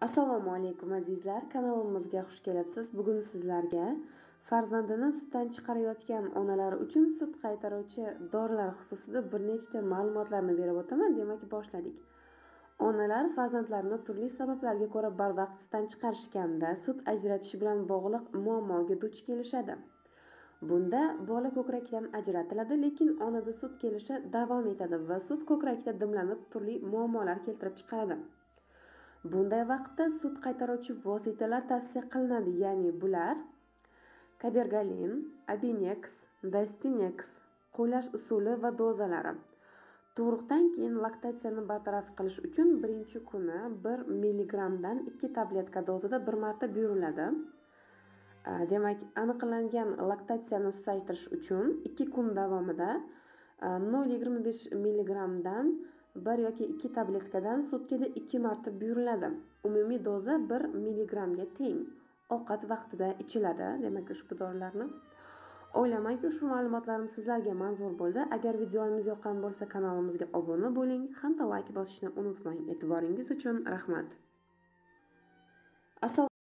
Assalomu alaykum azizlar, kanalimizga xush kelibsiz. Bugun sizlarga farzandini sutdan chiqarayotgan onalar uchun sut qaytaruvchi dorilar xususida bir nechta ma'lumotlarni berib o'taman. Demak, boshladik. Onalar farzandlarini turli sabablarga ko'ra barvaqt sutdan chiqarishganda sut ajratish bilan bog'liq muammoga duch kelishadi. Bunda bola ko'krakdan ajratiladi, lekin onada sut kelishi davom etadi va sut ko'krakda dimlanib turli muammolar keltirib chiqaradi. Bunday vaqtda sut qaytaruvchi vositalar tavsiya qilinadi, ya'ni bular Cabergoline, Abinex, Dastinex, qo'llash usuli va dozalari. Tug'ruqdan keyin laktatsiyani bartaraf qilish uchun birinchi kuni 1 mg dan 2 tabletka dozada bir marta buyuriladi. Demak, aniqlangan laktatsiyani susaytirish uchun 2 kun davomida 0,25 mg dan 1 yoki 2 tabletkadan sutkada 2 marta buyuriladi. Umumiy doza 1 mg ga teng. Ovqat vaqtida ichiladi. Demak, ushbu dorilarni o'ylaymanki, ushbu ma'lumotlarim sizlarga manzur bo'ldi. Agar videomiz yoqqan bo'lsa, kanalimizga obuna bo'ling, hamda like bosishni unutmang. E'tiboringiz uchun rahmat.